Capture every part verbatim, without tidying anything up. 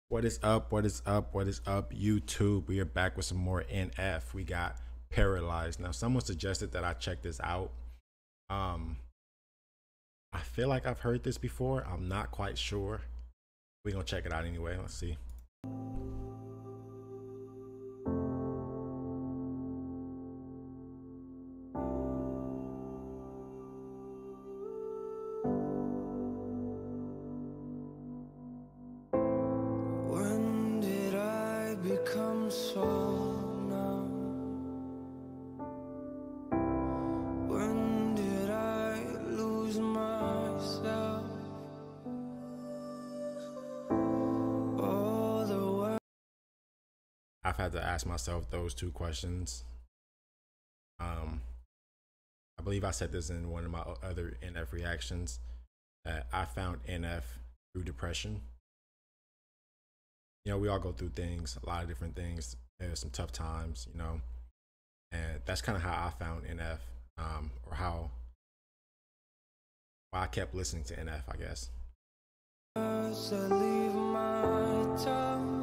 What is up? What is up? What is up, YouTube? We are back with some more N F. We got Paralyzed. Now, someone suggested that I check this out. Um, I feel like I've heard this before. I'm not quite sure. We're gonna check it out anyway. Let's see. Become so numb. When did I lose myself? All the way. I've had to ask myself those two questions. Um, I believe I said this in one of my other N F reactions, that I found N F through depression. You know, we all go through things, a lot of different things. There's some tough times, you know, and that's kind of how I found N F, um, or how why I kept listening to N F, I guess. As I leave my town,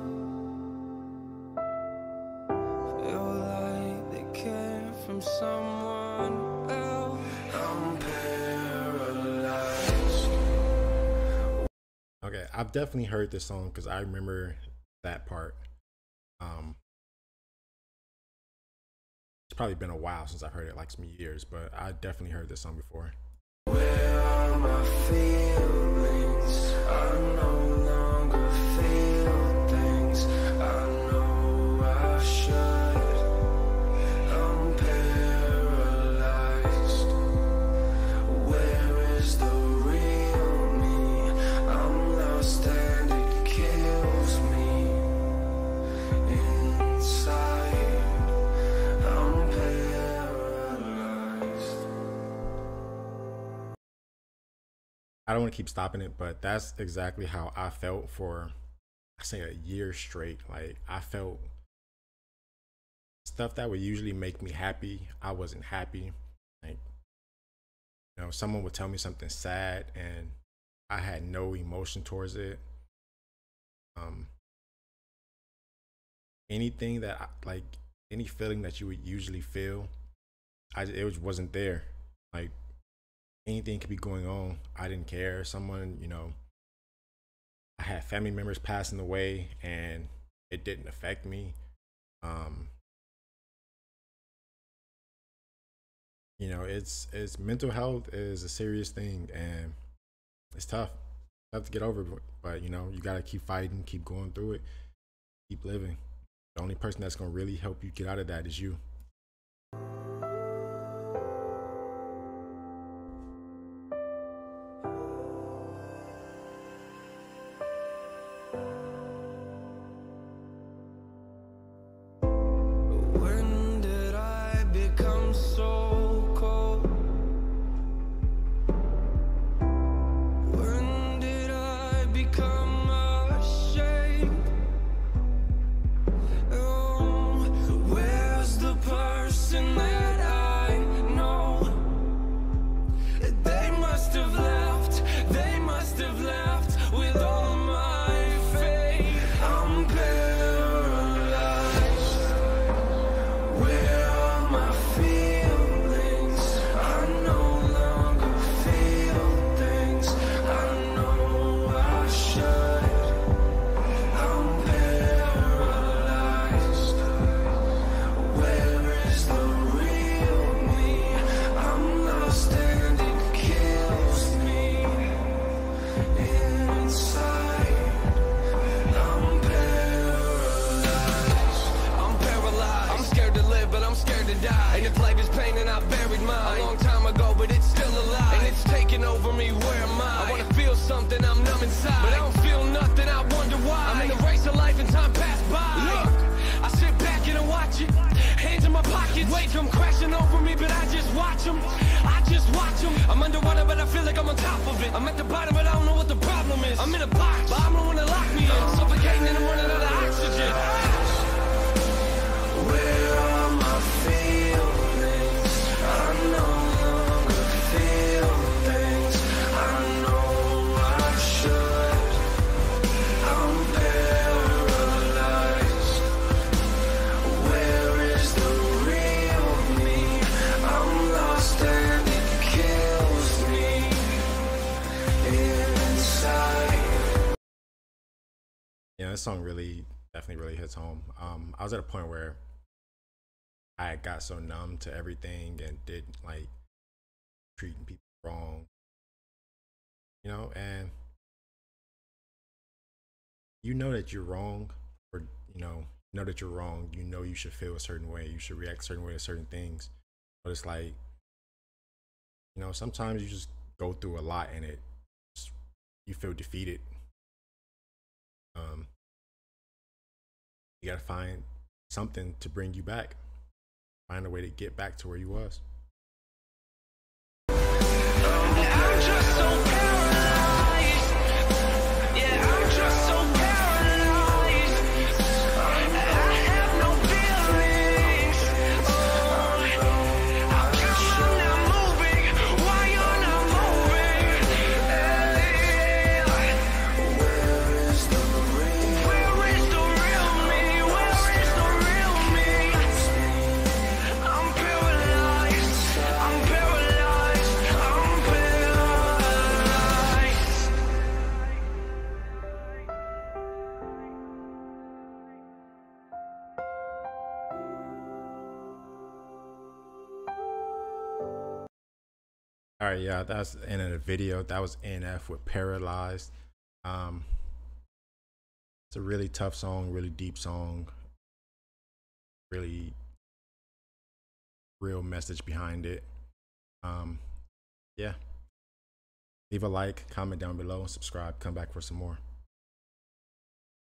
feel like they came from someone else. I'm paralyzed. Okay, I've definitely heard this song because I remember that part. Um, it's probably been a while since I've heard it, like some years, but I definitely heard this song before. Where are my feelings? I no longer feel things. I know I should. I'm paralyzed. Where is the real me? I'm lost and it kills me inside. I'm paralyzed. I don't want to keep stopping it, but that's exactly how I felt for, I say, a year straight. Like, I felt stuff that would usually make me happy, I wasn't happy. Like, you know, someone would tell me something sad and I had no emotion towards it. Um, anything that I, like any feeling that you would usually feel, I it was, wasn't there. Like, anything could be going on, I didn't care. Someone, you know, I had family members passing away and it didn't affect me. Um, you know, it's it's mental health is a serious thing and it's tough. Tough to get over, but you know, you gotta keep fighting, keep going through it, keep living. The only person that's gonna really help you get out of that is you. When did I become so cold? When did I become ashamed? Oh, where's the person that I know? They must have left, they must have left with all my faith. I'm paralyzed. Where are my feelings? I no longer feel things. I know I should. I'm paralyzed. Where is the real me? I'm lost and it kills me inside. I'm paralyzed. I'm paralyzed. I'm scared to live, but I'm scared to die. And if life is pain, and I buried mine a long time ago, but it's still alive. And it's taking over me. Where am I? I wanna feel something. I'm numb inside, but I don't feel nothing. I wonder why. I'm in the race of life, and time passed by. Look, I sit back and I watch it. Hands in my pockets. Wait, come crashing over me, but I just watch them. I just watch them. I'm underwater, but I feel like I'm on top of it. I'm at the bottom, but I don't know what the problem is. I'm in a box, but I'm the one that locked me in. I'm suffocating and I'm running out of oxygen. Where are my feelings? I no longer feel things. I know I should. I'm paralyzed. this song really, definitely really hits home. Um, I was at a point where I got so numb to everything and did like treating people wrong, you know, and you know that you're wrong, or you know, know that you're wrong. You know you should feel a certain way. You should react a certain way to certain things. But it's like, you know, sometimes you just go through a lot and it, you feel defeated. Um, you gotta find something to bring you back. Find a way to get back to where you was. I'm just so paralyzed. Yeah, I'm just so paralyzed. I have no feelings. Oh, how come I'm not moving? Why you're not moving? Hey, where is the real? Where is the real me? Where is the real me? I'm paralyzed. I'm paralyzed. I'm paralyzed. All right, yeah, that's the end of the video. That was N F with Paralyzed. Um, it's a really tough song, really deep song, really real message behind it. Um, yeah. Leave a like, comment down below, and subscribe. Come back for some more.